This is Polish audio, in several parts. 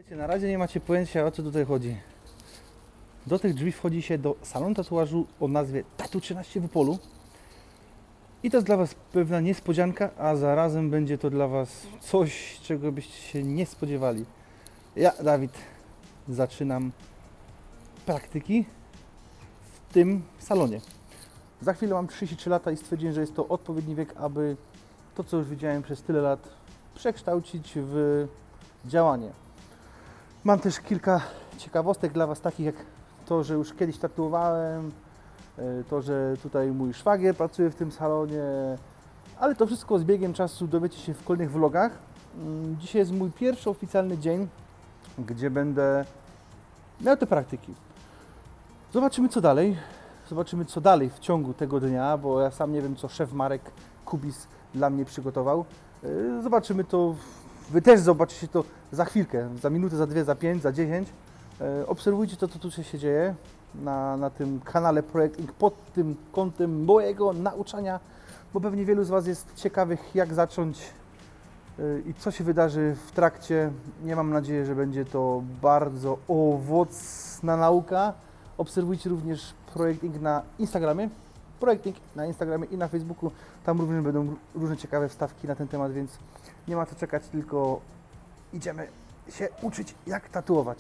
Na razie nie macie pojęcia, o co tutaj chodzi. Do tych drzwi wchodzi się do salonu tatuażu o nazwie Tattoo 13 w Opolu. I to jest dla Was pewna niespodzianka, a zarazem będzie to dla Was coś, czego byście się nie spodziewali. Ja, Dawid, zaczynam praktyki w tym salonie. Za chwilę mam 33 lata i stwierdziłem, że jest to odpowiedni wiek, aby to, co już widziałem przez tyle lat, przekształcić w działanie. Mam też kilka ciekawostek dla Was, takich jak to, że już kiedyś tatuowałem, to, że tutaj mój szwagier pracuje w tym salonie, ale to wszystko z biegiem czasu dowiecie się w kolejnych vlogach. Dzisiaj jest mój pierwszy oficjalny dzień, gdzie będę miał te praktyki. Zobaczymy co dalej. Zobaczymy co dalej w ciągu tego dnia, bo ja sam nie wiem, co szef Marek Kubis dla mnie przygotował. Zobaczymy to, Wy też zobaczycie to za chwilkę, za minutę, za 2, za 5, za 10. Obserwujcie to, co tu się dzieje na tym kanale Projekt Ink pod tym kątem mojego nauczania, bo pewnie wielu z Was jest ciekawych, jak zacząć i co się wydarzy w trakcie. Nie mam nadzieję, że będzie to bardzo owocna nauka. Obserwujcie również Projekt Ink na Instagramie. Projekt Ink na Instagramie i na Facebooku. Tam również będą różne ciekawe wstawki na ten temat, więc nie ma co czekać, tylko idziemy się uczyć, jak tatuować.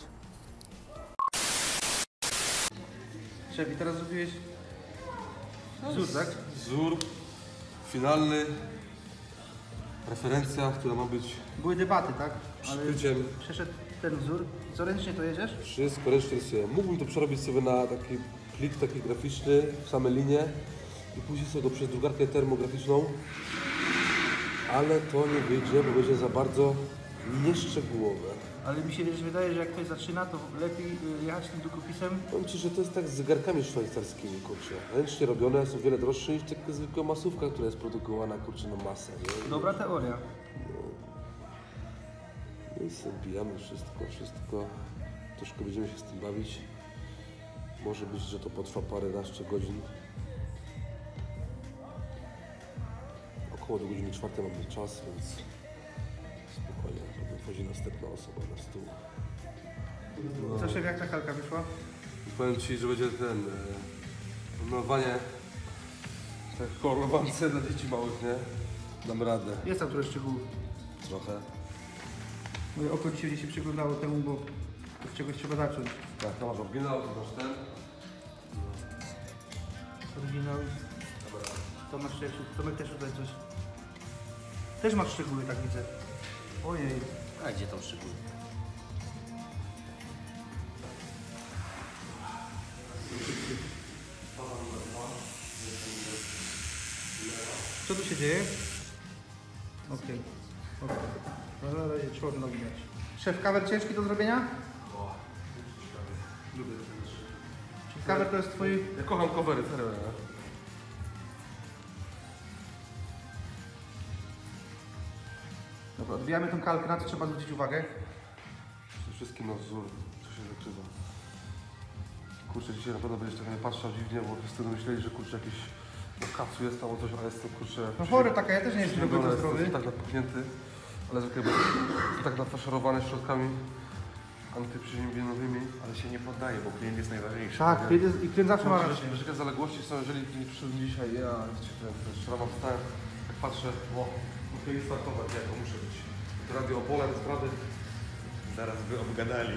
Szef, i teraz zrobiłeś wzór, tak? Wzór finalny, referencja, która ma być Były debaty, tak? Ale szczyciem. przeszedł ten wzór. Co, ręcznie to jedziesz? Wszystko ręcznie rysuję. Mógłbym to przerobić sobie na taki plik taki graficzny, w same linie i później sobie go przez drukarkę termograficzną, ale to nie wyjdzie, bo będzie za bardzo nieszczegółowe. Ale mi się wydaje, że jak ktoś zaczyna, to lepiej jechać tym długopisem. Powiem Ci, że to jest tak z zegarkami szwajcarskimi, kurczę. Ręcznie robione są wiele droższe niż taka zwykła masówka, która jest produkowana, kurczę, na masę, nie? Dobra teoria. No i sobie bijamy wszystko. Troszkę będziemy się z tym bawić. Może być, że to potrwa paręnaście godzin. Około do godziny 4 mamy czas, więc spokojnie. Potem wchodzi następna osoba na stół. No. Co szef, jak ta kalka wyszła? Powiem Ci, że będzie ten malowanie tak kolorowance dla dzieci małych, nie? Dam radę. Jest tam trochę szczegółów. Trochę. Moje oko dzisiaj się przyglądało temu, bo od czegoś trzeba zacząć. Tak, to masz oryginał, to masz ten. Oryginał. To masz jeszcze, Tomek też tutaj coś. Też masz szczegóły, tak widzę. Ojej. A gdzie tam szczegóły? Co tu się dzieje? Okej. Ale czorno widać. Szef, kawer ciężki do zrobienia? Lubię te rzeczy. Czyli kawer to jest twój... Ja kocham covery, serio, nie? Dobra, odbijamy tą kalkę, na co trzeba zwrócić uwagę? Przede wszystkim na wzór, co się zakrywa. Kurczę, dzisiaj na pewno będziesz tak nie patrzał dziwnie, bo wszyscy myśleli, że kurczę jakiś kacu jest tam o coś, ale jestem kurczę... No chory taka, ja też nie jestem do końca zdrowy. Tak napuchnięty, ale zwykle tak nafaszerowany środkami antyprzeziębienowymi. Ale się nie poddaje, bo klient jest najważniejszy. Tak, i klient zawsze ma rację. Rzeczywiście zaległości są, jeżeli nie przyszedłem dzisiaj, ja wiecie, ten szrama wstałem, jak patrzę, muszę startować, jako muszę być. To radio Opola, te sprawy. Zaraz by obgadali.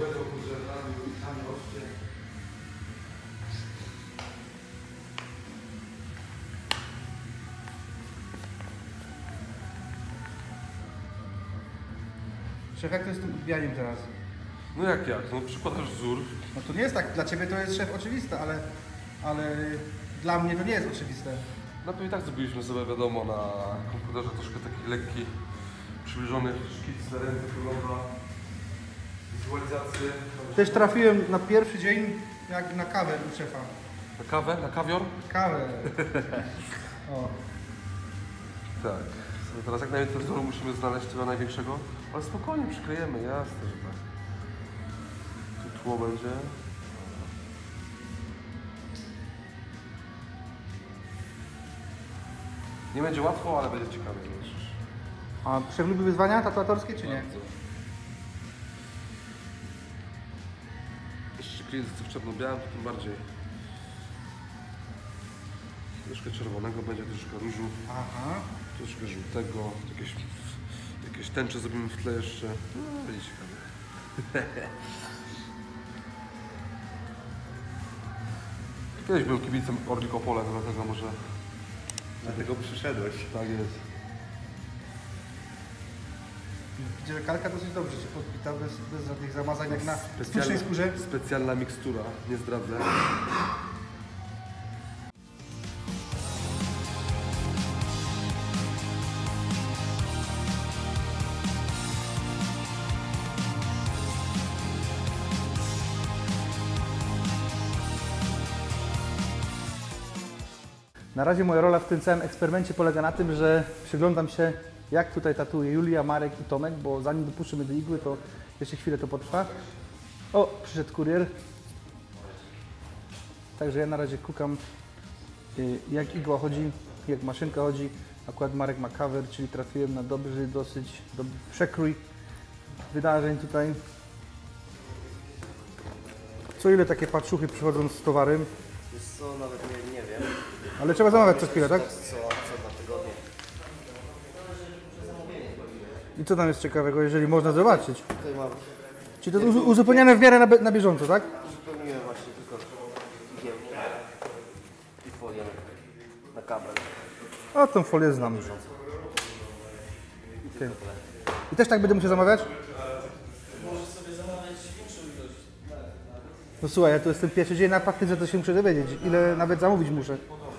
Szef, jak to jest z tym odbijaniem teraz? No jak? No przykładasz wzór. No to nie jest tak, dla Ciebie to jest szef oczywiste, ale dla mnie to nie jest oczywiste. No to i tak zrobiliśmy sobie, wiadomo, na komputerze troszkę taki lekki, przybliżony szkic na ręce, wygląda wizualizację. Też trafiłem na pierwszy dzień jak na kawę u szefa. Na kawę? Na kawior? Kawę. O. Tak. Teraz jak najwięcej wzoru musimy znaleźć tego największego, ale spokojnie przyklejemy, jasne, że tak. Tu tło będzie. Nie będzie łatwo, ale będzie ciekawie, zobaczysz. A szef lubi wyzwania tatuatorskie czy nie? Bardzo. jeśli klient chce w czarno-białym, to tym bardziej. Troszkę czerwonego będzie, troszkę różu, Aha. troszkę żółtego, jakieś tęcze zrobimy w tle jeszcze. No, będzie ciekawe. Kiedyś był kibicem Orlik Opole, dlatego może... Dlatego przyszedłeś. Tak jest. Widzę, że kalka dosyć dobrze się podpita, bez żadnych zamazań, jak na sztucznej skórze. Specjalna mikstura, nie zdradzę. Na razie moja rola w tym całym eksperymencie polega na tym, że przyglądam się, jak tutaj tatuje Julia, Marek i Tomek, bo zanim dopuszczymy do igły, to jeszcze chwilę to potrwa. O, przyszedł kurier. Także ja na razie kukam, jak igła chodzi, jak maszynka chodzi. Akurat Marek ma cover, czyli trafiłem na dosyć dobry przekrój wydarzeń tutaj. Co ile takie patrzuchy przychodzą z towarem? Wiesz co, nawet nie wiem. Ale trzeba zamawiać co chwilę, tak? Co 2 tygodnie. I co tam jest ciekawego, jeżeli można zobaczyć? Tutaj mam, Czyli to uzupełniane w miarę na bieżąco, tak? uzupełniłem właśnie tylko igiełki i folię na kabel. O, tą folię znam. Okay. I też tak będę musiał zamawiać? Możesz sobie zamawiać większą ilość. No słuchaj, ja tu jestem pierwszy dzień na praktyce, to się muszę dowiedzieć, ile nawet zamówić muszę.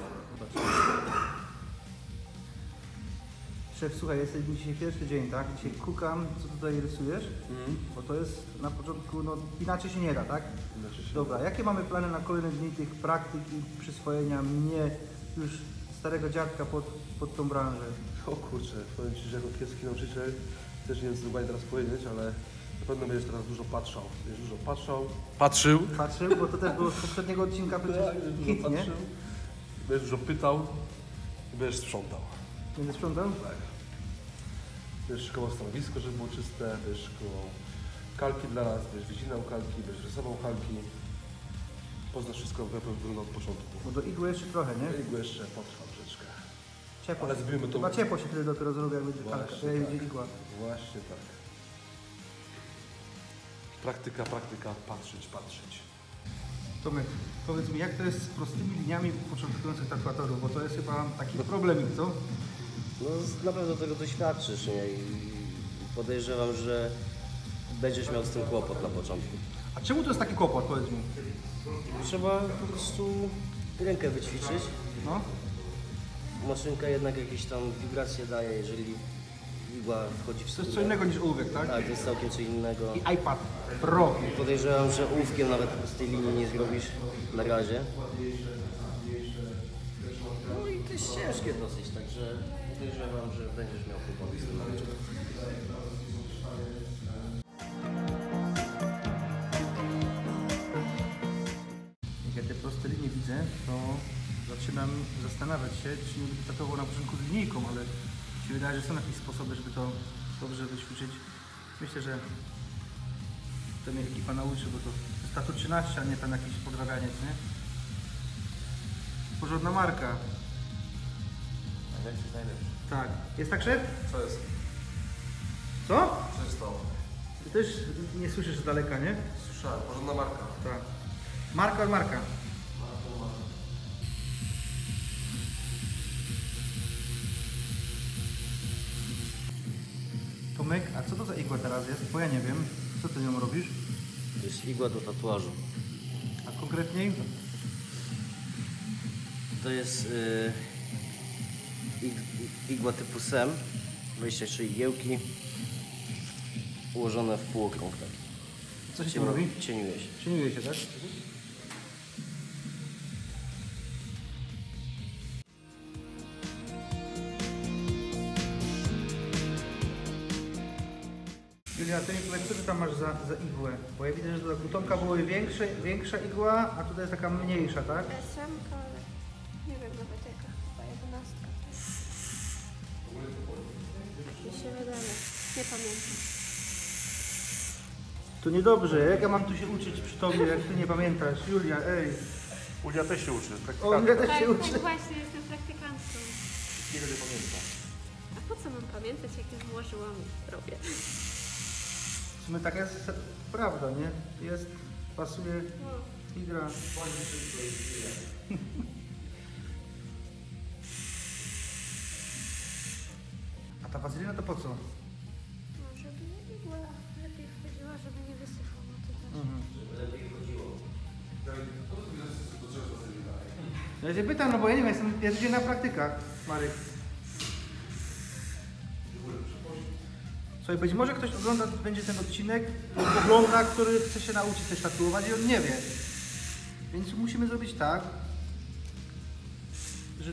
Szef, słuchaj, jest dzisiaj pierwszy dzień, tak? Dzisiaj kukam, co tutaj rysujesz, bo to jest na początku, no inaczej się nie da, tak? Dobra, jakie mamy plany na kolejne dni tych praktyk i przyswojenia mnie, już starego dziadka pod tą branżę? O kurczę, powiem Ci, że jako kiepski nauczyciel też nie wiem, co dokładnie teraz powiedzieć, ale na pewno będziesz teraz dużo patrzał. Będziesz dużo patrzył, Patrzył, bo to też było z poprzedniego odcinka przecież hit, nie? będziesz dużo pytał i będziesz sprzątał. Będę sprzątał? Tak. Będziesz szykował stanowisko, żeby było czyste, będziesz szykował kalki dla nas, będziesz wycinał kalki, będziesz rysował kalki. Poznasz wszystko w wygląda od początku. Bo do igły jeszcze trochę, nie? Igły jeszcze potrwa troszeczkę. Ciepło. Ale zrobimy to... Chyba ciepło się wtedy dopiero zrobi, jak będzie kalka, Właśnie jak tak. będzie igła. Właśnie tak. Praktyka, patrzeć. Tomek, powiedz mi, jak to jest z prostymi liniami początkujących tatuatorów, bo to jest chyba taki problemik, co? No na pewno tego doświadczysz, nie? I podejrzewam, że będziesz miał z tym kłopot na początku. A czemu to jest taki kłopot, powiedz mi? Trzeba po prostu rękę wyćwiczyć. No? Maszynka jednak jakieś tam wibracje daje, jeżeli igła wchodzi w To jest skórę. co innego niż ołówek, tak? Tak, to jest całkiem co innego. I iPad Pro. Podejrzewam, że ołówkiem nawet z tej linii nie zrobisz na razie. No i to jest ciężkie dosyć, także podejrzewam, że będziesz miał kłopoty z tym na początku. Jak ja te proste linie widzę, to zaczynam zastanawiać się, czy nie będę tatował na początku z linijką, ale mi się wydaje, że są jakieś sposoby, żeby to dobrze wyćwiczyć. Myślę, że to mnie ekipa nauczy, bo to jest tatu 13, a nie tam jakiś podrabianiec, nie? Porządna marka. Najlepszy z najlepszych. Tak. Jest tak, szef? Co jest? Co? Co się stało? Ty też nie słyszysz z daleka, nie? Słyszałem, porządna marka. Tak. Marka. Tomek, a co to za igła teraz jest? Bo ja nie wiem. Co ty nią robisz? To jest igła do tatuażu. A konkretniej? To jest igła typu SEM, 23 igiełki ułożone w półokrąg taki. Co się tu robi? Cieniuje się. Cieniuje się, tak? Julia, ty mi powiedz, co ty tam masz za igłę? Bo ja widzę, że do Tomka była większa igła, a tutaj jest taka mniejsza, tak? SM-ka, ale nie wiem nawet jaka, chyba 11. Mi się wydaje, nie pamiętam. To niedobrze, jak ja mam tu się uczyć przy tobie, jak ty nie pamiętasz? Julia, ej. Ulia też się uczy. O, Julia też Tak, się tak uczy. właśnie, jestem praktykantką. Kiedy nie pamięta. A po co mam pamiętać, jak już włożyłam, robię? W sumie taka jest prawda, nie? Jest, pasuje i gra. A ta wazelina to po co? No, żeby igła lepiej wchodziła, żeby nie wysychło. No to też. Ja się pytam, no bo ja nie wiem, ja dzisiaj na praktykach, Marek. Słuchaj, być może ktoś ogląda, będzie ten odcinek, ogląda, który chce się nauczyć też tatuować i on nie wie. Więc musimy zrobić tak, że...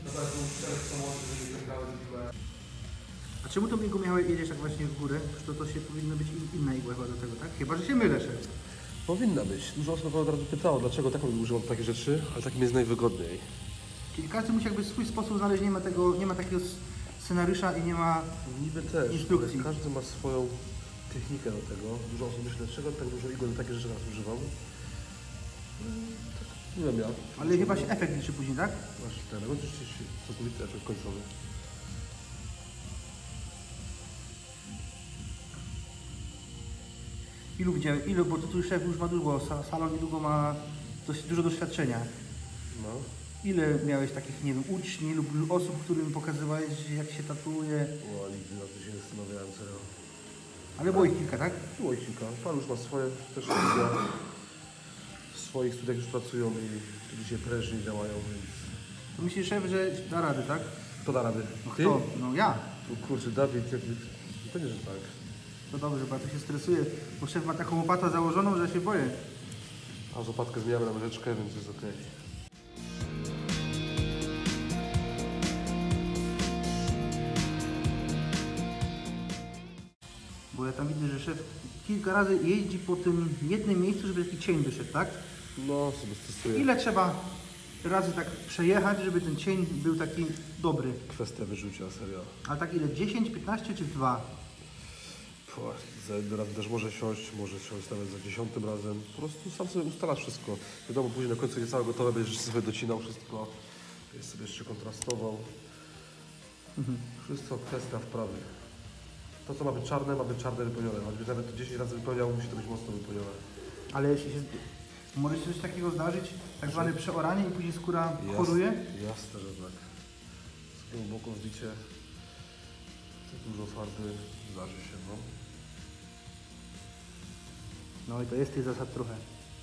A czemu tą igłą jedziesz tak właśnie w górę? Przecież to się powinno być inna igła chyba do tego, tak? Chyba, że się mylę, szef. Powinna być. Dużo osób od razu pytało, dlaczego taką używam takie rzeczy, ale takim jest najwygodniej. Czyli każdy musi jakby swój sposób znaleźć, nie ma takiego scenariusza i nie ma... Niby też, instrukcji. ale każdy ma swoją technikę do tego. Dużo osób myśli, dlaczego tak dużo igły na takie rzeczy teraz używam. Tak, nie wiem ja. Ale chyba się efekt liczy później, tak? Właśnie ten, no oczywiście całkowity efekt końcowy. Ilu, bo to tu szef już ma długo, salon niedługo ma dość dużo doświadczenia. No. Ile miałeś takich, nie wiem, uczniów lub osób, którym pokazywałeś, jak się tatuuje? O, nigdy na to się nie zastanawiałem, serio. Ale było ich kilka, tak? Było ich kilka. Pan już ma swoje też studia. W swoich studiach już pracują i dzisiaj prężnie działają, więc... To myślisz, szef, że da radę, tak? Kto da rady? No Ty? kto? No ja. O kurczę, Dawid, jakby... Pewnie, że tak. To dobrze, bo ja tu się stresuję, bo szef ma taką łopatę założoną, że się boję. A z łopatkę zmieniamy na myżeczkę, więc jest okej. Bo ja tam widzę, że szef kilka razy jeździ po tym jednym miejscu, żeby taki cień wyszedł, tak? No, sobie stosuję. Ile trzeba razy tak przejechać, żeby ten cień był taki dobry? Kwestia wyrzucia, serio. Ale tak ile? 10, 15 czy 2? Za jednym razem też może siąść nawet za 10 razem. Po prostu sam sobie ustalasz wszystko. Wiadomo, później na końcu nie całe gotowe, będziesz sobie docinał wszystko. Jest sobie jeszcze kontrastował. Wszystko kwestia wprawy. To, co ma być czarne wypełnione. Choćby nawet to 10 razy wypełniał, musi to być mocno wypełnione. Ale jeśli się... Może się coś takiego zdarzyć, tak zwane przeoranie i później skóra choruje? Jasne, że tak. Z głęboko wbicie, dużo farby, zdarzy się, no. No i to jest tych zasad trochę.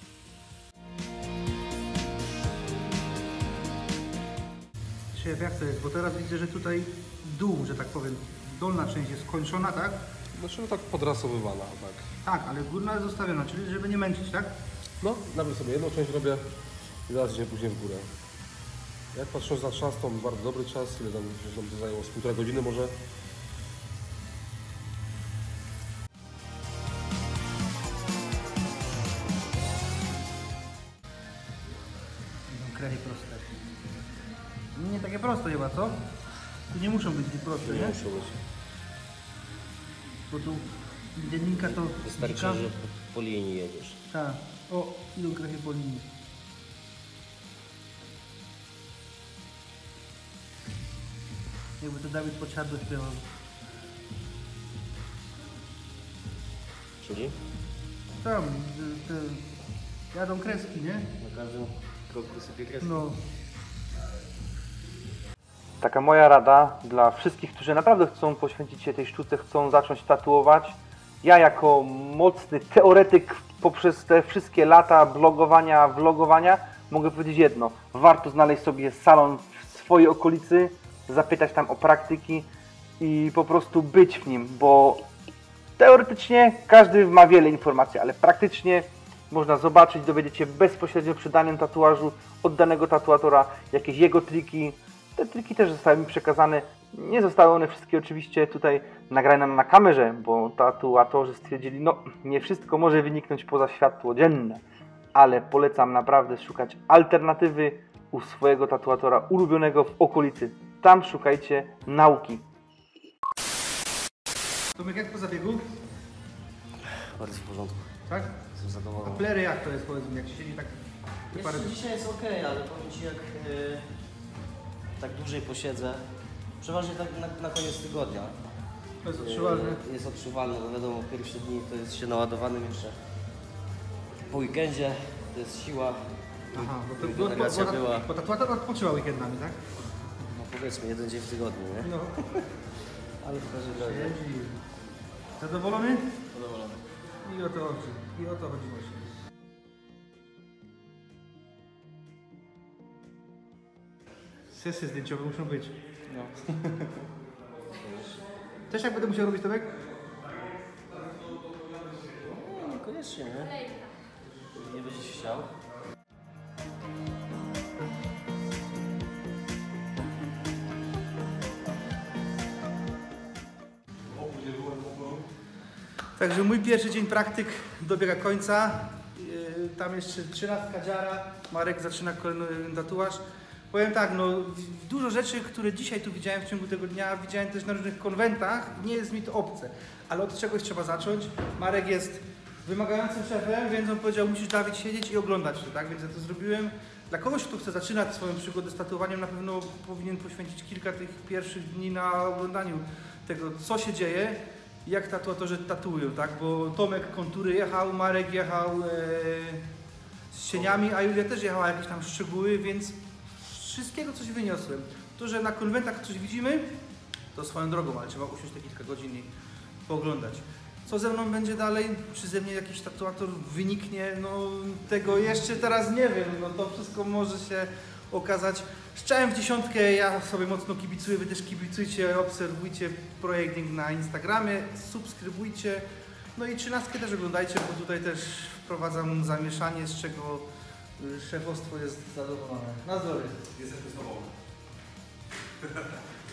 Szef, jak to jest? Bo teraz widzę, że tutaj dół, że tak powiem, dolna część jest skończona, tak? Znaczy, no tak podrasowywana, tak. Tak, ale górna jest zostawiona, czyli żeby nie męczyć, tak? No, nawet sobie jedną część robię i zaraz idziemy później w górę. Jak patrząc na czas, to bardzo dobry czas, ile tam to zajęło, z 1,5 godziny może. Kraje proste. Nie takie proste chyba, co? Tu nie muszą być proste, nie? Muszę być. Bo tu dziennika to Wystarczy, dzika. że po linii jedziesz. Tak. O, idą krachy po linii. Jakby to Dawid Podsiadło śpiewał. Czyli Tam, te jadą kreski, nie? na każdym kroku sypie kreskę. No. Taka moja rada dla wszystkich, którzy naprawdę chcą poświęcić się tej sztuce, chcą zacząć tatuować. Ja jako mocny teoretyk poprzez te wszystkie lata blogowania, vlogowania mogę powiedzieć jedno. Warto znaleźć sobie salon w swojej okolicy, zapytać tam o praktyki i po prostu być w nim, bo teoretycznie każdy ma wiele informacji, ale praktycznie można zobaczyć, dowiedzieć się bezpośrednio przy danym tatuażu od danego tatuatora jakieś jego triki. Te triki też zostały mi przekazane. Nie zostały one wszystkie oczywiście tutaj nagrane na kamerze, bo tatuatorzy stwierdzili, no nie wszystko może wyniknąć poza światło dzienne, ale polecam naprawdę szukać alternatywy u swojego tatuatora ulubionego w okolicy. Tam szukajcie nauki. Tomek, jak po zabiegu? Bardzo w porządku. Tak? Jestem A zadowolony. plery jak to jest, powiedz mi, jak się siedzi tak Jeszcze dzisiaj jest ok, ale powiem Ci, jak tak dłużej posiedzę, przeważnie tak na koniec tygodnia. To jest odczuwalne. Jest odczuwalne, no wiadomo, pierwsze dni to jest się naładowanym jeszcze. Po weekendzie to jest siła, Aha, regeneracja była, bo tatuator odpoczywa weekendami, tak? no powiedzmy, jeden dzień w tygodniu, nie? No. Ale w każdym razie Siedzi. Zadowolony? zadowolony. I o to chodzi. I o to chodzi właśnie. Sesje zdjęciowe muszą być. No. Też jak będę musiał robić, Tomek? No, niekoniecznie, nie? Nie będziesz chciał. Także mój pierwszy dzień praktyk dobiega końca. Tam jeszcze 13 dziara. Marek zaczyna kolejny tatuaż. Powiem tak, no dużo rzeczy, które dzisiaj tu widziałem w ciągu tego dnia, widziałem też na różnych konwentach. Nie jest mi to obce, ale od czegoś trzeba zacząć. Marek jest wymagającym szefem, więc on powiedział, musisz, Dawid, siedzieć i oglądać to, tak? Więc ja to zrobiłem. Dla kogoś, kto chce zaczynać swoją przygodę z tatuowaniem, na pewno powinien poświęcić kilka tych pierwszych dni na oglądaniu tego, co się dzieje, jak tatuatorzy tatuują, tak? Bo Tomek kontury jechał, Marek jechał z cieniami, a Julia też jechała jakieś tam szczegóły, więc wszystkiego coś wyniosłem. To, że na konwentach coś widzimy, to swoją drogą, ale trzeba usiąść te kilka godzin i pooglądać. Co ze mną będzie dalej? Czy ze mnie jakiś tatuator wyniknie? No tego jeszcze teraz nie wiem, no to wszystko może się okazać. Strzałem w dziesiątkę, ja sobie mocno kibicuję, wy też kibicujcie, obserwujcie projekting na Instagramie, subskrybujcie. No i 13 też oglądajcie, bo tutaj też wprowadzam zamieszanie, z czego szefostwo jest zadowolone. Na zdrowie. Jesteśmy z tobą.